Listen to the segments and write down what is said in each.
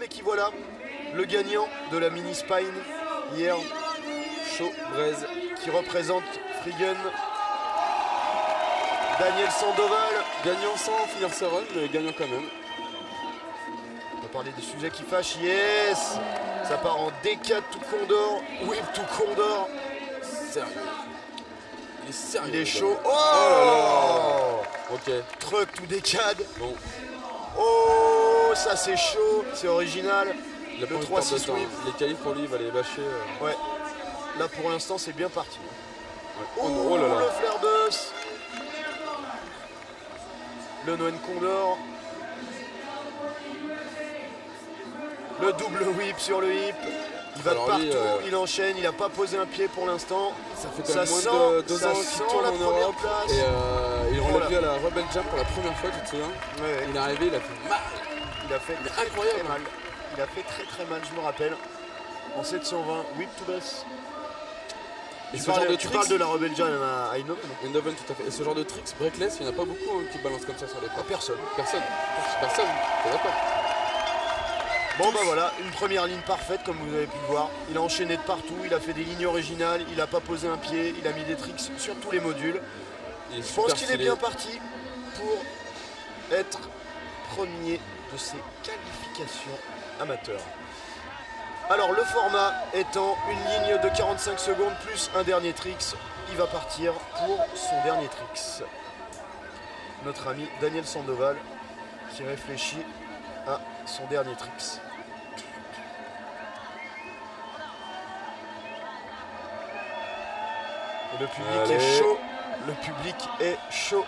mais qui voilà, le gagnant de la mini Spine hier, Chaud, braise. qui représente Frigun, Daniel Sandoval. Gagnant sans finir ce run, mais gagnant quand même. On va parler des sujets qui fâchent, yes. Ça part en D4 tout Condor, whip tout Condor. Sérieux. Il est sérieux. Il est chaud. Oh là là. Ok. Truck tout D4. Bon. Oh, ça c'est chaud, c'est original. Il a pas Le envie de perdre 3-6 de temps. whip. Les qualifs pour lui, il va les bâcher. Ouais. Là pour l'instant c'est bien parti. Ouais. Oh, Oh là là. le flair bus. Le Noen Condor. Le double whip sur le hip. Il va de Alors partout, lui, il enchaîne, il n'a pas posé un pied pour l'instant. Ça fait quand même Ça moins de sent- 2 ça ans sent qu'il tourne la en première Europe. place. Et il Oh l'a là. vu à la Rebel Jam pour la première fois, tu te souviens? Ouais, Il est arrivé, il a fait mal. il a fait très, incroyable. très mal. Il a fait très mal, je me rappelle. En 720, whip to bus. Et Tu ce genre de tu tricks, parles de la Rebel Jam à Eindhoven, non? Eindhoven, tout à fait. Et ce genre de tricks, breakless, il n'y en a pas beaucoup qui balancent comme ça sur les Ah, pas. personne. Personne. Personne. T'es d'accord? Bon bah voilà, une première ligne parfaite comme vous avez pu le voir. Il a enchaîné de partout, il a fait des lignes originales, il n'a pas posé un pied, il a mis des tricks sur tous les modules. Il est Je super pense qu'il est stylé. bien parti pour être premier de ses qualifications amateurs. Alors le format étant une ligne de 45 secondes plus un dernier tricks, il va partir pour son dernier tricks. Notre ami Daniel Sandoval qui réfléchit à son dernier tricks. Et le public Allez. est chaud. Le public est chaud.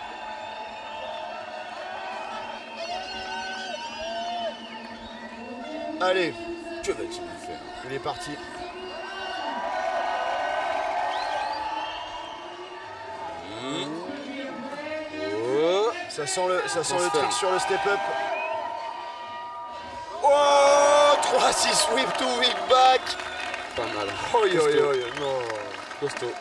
Allez, Que vas-tu lui faire? il est parti. Oh. Ça sent le Transfert. trick sur le step-up. Oh, 3-6 whip to whip back. Pas mal. Oi, oi, Costaud. oi, non. Costaud.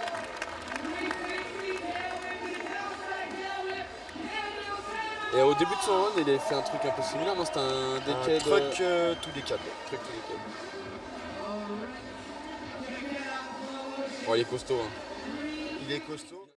Et au début de son run, il a fait un truc un peu similaire, non? C'était un Un decade. truc tout décalé. Truc tout decade. Oh, il est costaud. Hein. Il est costaud.